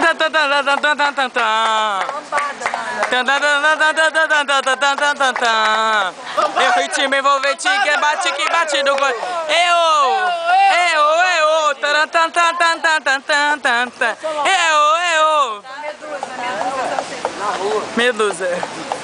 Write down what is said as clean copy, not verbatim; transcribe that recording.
É o ritmo envolvente que bate no gol. Medusa.